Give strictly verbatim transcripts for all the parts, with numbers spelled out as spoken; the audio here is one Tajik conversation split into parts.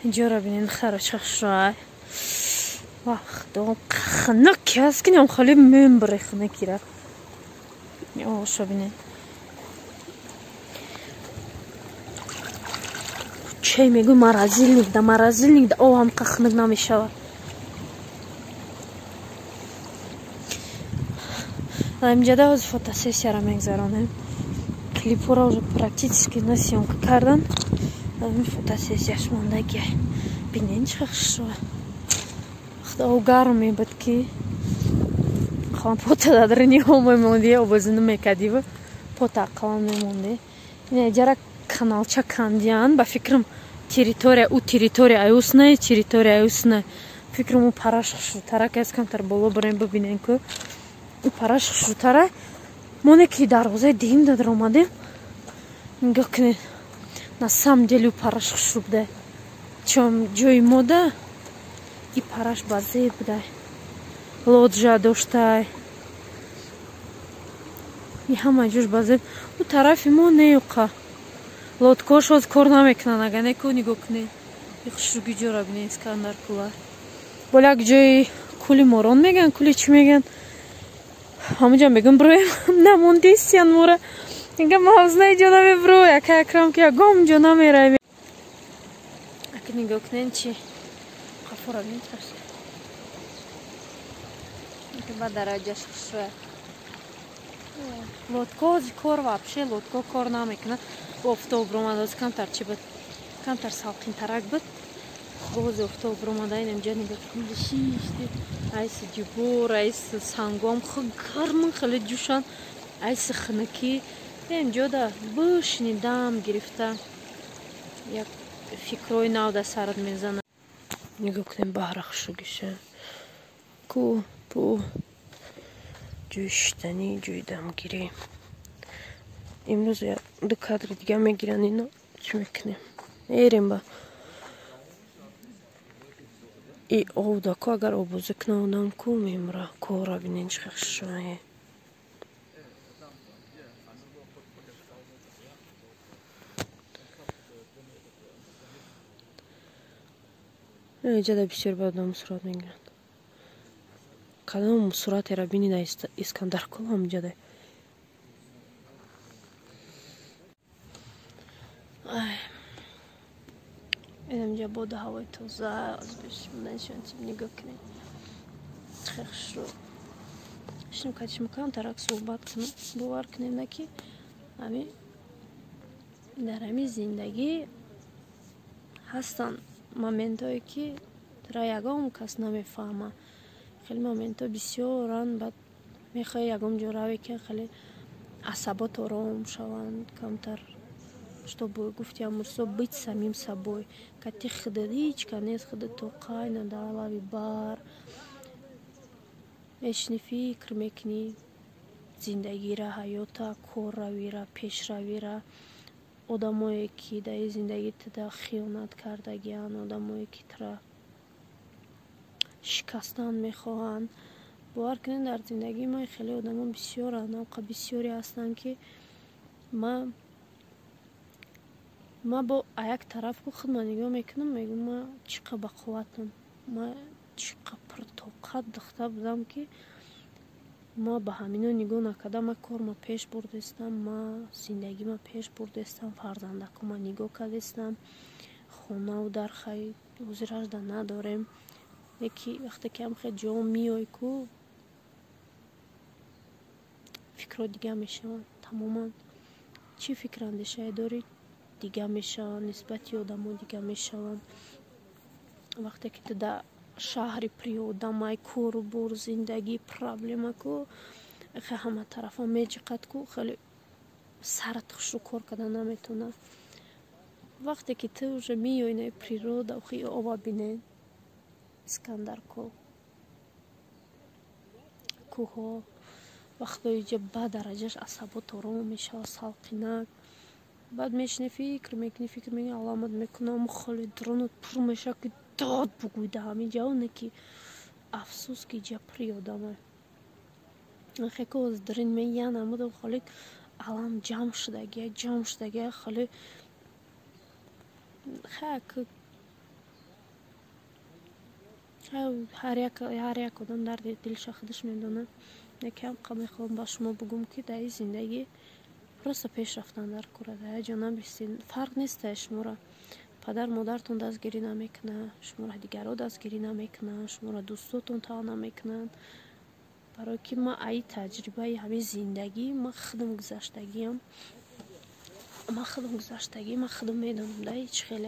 اینجا را بینین خرچخ شای وقت خنک هست کنیم خالی مهم بره خنکی را یا شو بینین چه میگو مرازیل نگده مرازیل نگده او هم خنک نمیشه اینجا دا از فوتوسیسی را میگذارانیم کلیپو را پرکتیسکی نسیونک کردن این فوتوسیسیش مونده که بینین چه خوشو او گرمی بود که خواهم پوتا دادرنی هم میمونده او بزنو میکدی و پوتا قلم میمونده این اجاره کانالچه کندیان با فکرم تریتوریا او تریتوریا ایوس نه تریتوریا ایوس نه فکرم او پراش شوتره که از کمتر بالا بریم ببینین که او پراش شوتره مونه که دروازه دیم دادر اومدیم نگاه کنید на самом деле параш хушруб да чом ҷои мода и параш базеб да лоджа доштай и ҳама ҷош базеб у тарафи мо неюқа лодкош оз кор намекунанд ага неку нигоҳ кунед и хушруги ҷора бинед искандар кула бол як ҷои кули морон меган кули чӣ меган ҳамаҷа мегӯм броем намондистиян мора اینگه موزنه جدا ببرو یک اکرام که گم جدا میره اگه نگاه کنین چی خفورا بین ترسی اینکه با درجهش خوشه لودکو از کار وابشه لودکو کار نمیکنه افتو برومد از کمتر چی بود کمتر سالقین ترک بود باز افتو برومد این امجا نگاه کنین شیشتی ایس جبور ایس سنگوام خیلی گرمون خیلی جوشن ایس خنکی اینجا دا بشینی دم گرفته یک فکرای نو دا سرت میزنه نگاه کنیم بحر خوشگیشه کو پو جوی شتنی جوی دمگیری امروز دو کادر دیگه میگیرن اینو چی میکنیم ایریم با ای او دا که اگر او بزکنه اونم کو میمره کو را بینین چه خوشگیشه اینجا دا بسیار باید مصورات میگیرند کدام مصورات را بینید اسکندر کل هم اینجا دا این اینجا بود هوای تازه از بشمونن شانتیم نگاه کنید خیلی خوش رو شنو کاتش میکنم ترک صحبت کنم باور کنیم نکی همین در همین زندگی هستن момент ҳое ки тра ягон кас намефаҳма хеле моментҳо бисёранд баъд мехоҳӣ ягон ҷо равӣ ки хеле асабот ором шаванд камтар штобой гуфти амурсо бит самим сабой кати хидат ҳичка нест хидат то қайна дар лави бар мешини фикр мекунӣ зиндагира ҳаёта корравира пешравира одамое ки дар зиндагида хиёнат кардагианд одамое ки тра шикастан мехоҳанд бовар кунед дар зиндагии мо хеле одамо бисёранд навқа бисёре ҳастанд ки ма ма бо як тараф худма нигоҳ мекунам мегӯм ма чӣ қа бақувватам ма чӣ қа пуртоқат духта будам ки ма ба ҳамино нигоҳ накарда ма корма пеш бурдестам ма зиндагима пеш бурдестам фарзандакума нигоҳ кардестам хонаву дархай ҳозиражда надорем яки вақте ки ҳам хел ҷо миёй ку фикро дига мешаванд тамоман чӣ фикрандешае дорӣ дига мешаванд нисбати одамо дига мешаванд вақте ки ту дар шаҳри приёдамай кору бор зиндагӣ проблема ку хе ҳама тарафа меҷиқад ку хеле сарат хушу кор карда наметона вақте ки ту уже миёй на природа хи оба бинед искандаркол кӯҳо вақтое ҷа ба дараҷаш асабот ором мешавад салқинак баъд мешини фикр мекунӣ фикр мекунӣ аламат мекунам хеле дронот пур мешавад ки дод бугӯйда ҳамин ҷавоне ки афсӯс ки ҷа приёдамай хеко оз дрин меян амуда холи алам ҷамъ шудагия ҷамъ шудагия хеле хак ҳар як одам дарди дилша худаш медонад. Якам мехоҳам ба шумо бигӯм ки дар ин зиндагӣ просто пеш рафтан дар кора, дар як ҷо набистед. Фарқ неста шуморо падар модаратон дастгирӣ намекунад, шуморо дигаро дастгирӣ намекунад, шуморо дӯстотон тав намекунанд. барое ки ман аи таҷрибаи ҳамин зиндагӣ ман худам гузаштагиам ман худам гузаштагӣ ман худам медонам да ҳеч хеле.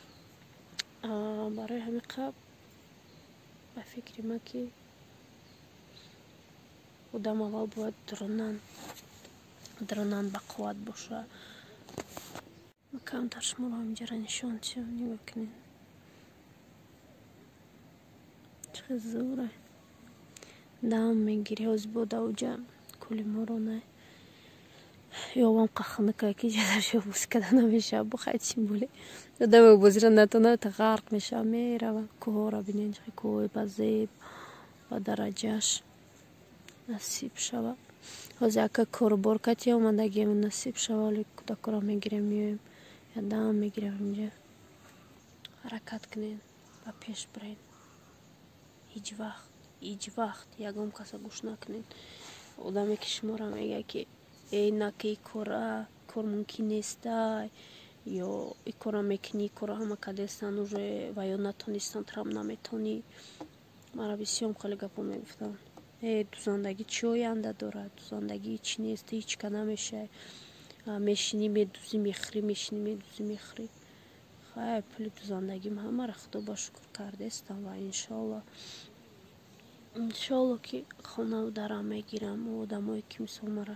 барои ҳамин қаб ба фикри ман ки одам аввал бояд дуронан дуронан бақувват боша. камтар шуморо ҳаминҷоро нишон дишам, нигоҳ кунед чиқадр зӯра дам мегири ҳози бо давҷа кули моро не ёвам қаханака ки ҷадаршо бускада намеша бухайчим буле одам бозира натона та ғарқ меша мерава кӯҳора бинен чиқи кӯҳои ба зеб ба дараҷаш насиб шава. ҳози ака корубор кати омадагием насиб шава, вале кӯдакоро мегирем миёем ядам мегирем инҷа. ҳаракат кунед, ба пеш биред, ҳеҷ вақт ҳеҷ вақт ягон каса гӯш накунед. одаме ки шуморо мегӯяд ки эй наки и кора кор мумкин неста, ё и кора мекунӣ кора ҳама кадестан уже ва ё натонистан трам наметонӣ. мара бисёр хеле гапо мегуфтанд. э дузандагӣ чӣ оянда дорад, дузандагӣ чӣ нест, ҳеч ка намешай, мешинӣ медузӣ мехӯрӣ, мешинӣ медузӣ мехӯрӣ. хай пули дузандагим ҳамаро худо ба шукр кардестам ва иншоалло иншоалло ки хона дарам мегирам. одамое ки мисол мара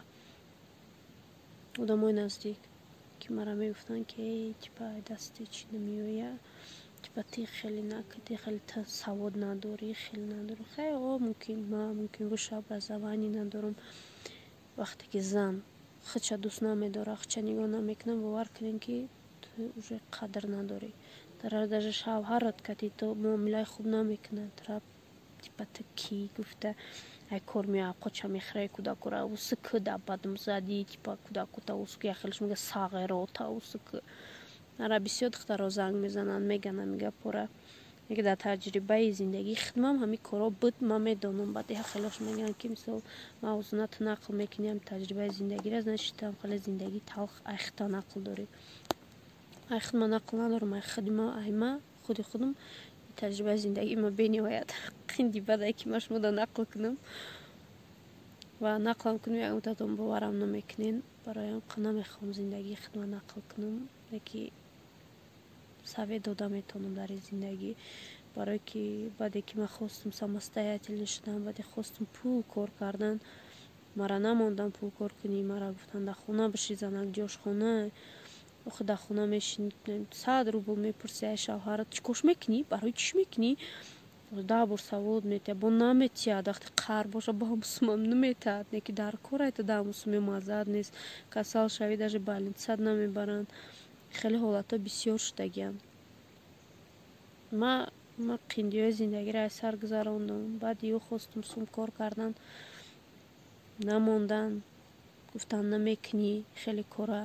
одамои наздик ки мара мегуфтанд ки эй типа дасти чӣ намеояд, типа ти хеле нака, ти хеле савод надорӣ, хеле надорӣ. хай о мумкин ман мумкин рӯша образованӣ надорам. вақте ки зан худша дӯст намедора, худша нигоҳ намекуна, бовар кунем ки ту уже қадр надорӣ. даже шавҳарат кати то муомилаи хуб намекунад. типа ту ки гуфта ай кор меояд қоча мехӯрай кӯдакора усуку да бадум задӣ, типа кӯдакота усуку яхелш мега сағерота усуку. ара бисёр духтаро занг мезананд мегана мегапора яке дар таҷрибаи зиндагии худмам ҳамин коро буд, ман медонам. баъди ҳахелош мегӯянд ки мисол мавзуна ту нақл мекунӣ ҳамин таҷрибаи зиндагиро, значит ту ҳам хеле зиндагии талх ай худта нақл дорӣ. ай худ ман нақл надорам, ай худи ман ай ман худи худам таҷрибаи зиндагии ман бениҳоят қинди бадай ки ман шуморо нақл кунам ва нақлам кунам як муддатон боварам намекунен. бароям намехоҳам зиндагии худман нақл кунам, яки савед дода метавонам дар ин зиндагӣ. барое ки баъде ки ман хостам самостоятельно шудан, баъде хостам пул кор кардан, мара намондан пул кор кунӣ. мара гуфтанд дар хона бишӣ, занак ҷошхона охи дар хона мешинӣ, сад рубл мепурсӣ ай шавҳарат чӣ кош мекунӣ, барои чӣ мекунӣ, да бор савод метиҳад, бо наметиҳад, вақте қар боша ба ҳамусумам наметиҳад, неки дар корайта да ҳамусуми маззат нест, касал шавӣ даже больницат намебаранд. хеле ҳолатҳо бисёр шудагиам. ман ман қиндиҳои зиндагиро аз сар гузарондам. баъди ё хостам сум кор кардан, намондан, гуфтанд намекунӣ хеле кора.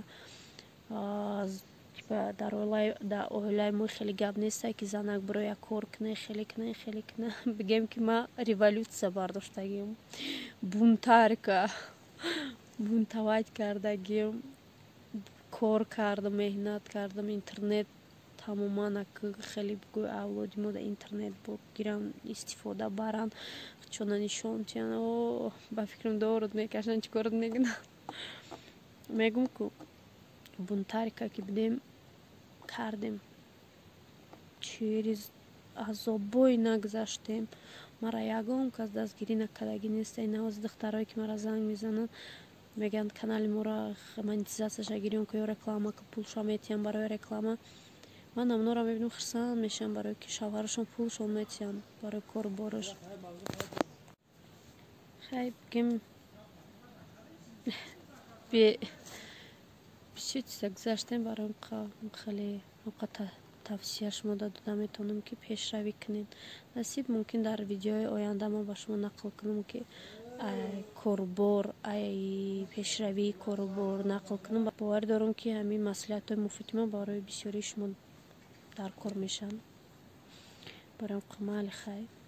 дар оилаи мо хеле гап неста ки занак биро як кор кунай, хеле кунай, хеле кунай. бигем ки ман революция бардоштагиам, бунтарка бунтовать кардагиам. кор кардам, меҳнат кардам, интернет тамоман хеле бигӯй авлоди мо дар интернет гиранд, истифода баранд, чона нишон тиҳанд. о ба фикрам дород мекашанд, чӣ корот мекунанд. мегум ку бунтарка ки будем кардем, через азобҳои нагузаштем. мара ягон кас дастгирӣ накардагӣ неста. ин ҳози духтарое ки мара занг мезананд мегӯянд канали моро монетизатсияша гирён ку ё реклама ку пулша метиҳанд барои реклама. ман амноро мебинам хурсанд мешавам, барое ки шавҳарашон пулшон метиҳанд барои кору бораш. хай бигем бисёр чиза гузаштем. барои хеле овқат тавсия шумо дода метавонам ки пешравӣ кунед. насиб мумкин дар видеои оянда ман ба шумо нақл кунам ки корубор ай пешравии корубор нақл кунам. бовар дорам ки ҳамин маслиҳатҳои муфиди ман барои бисёрии шумо дар кор мешаванд. барои қамали хай.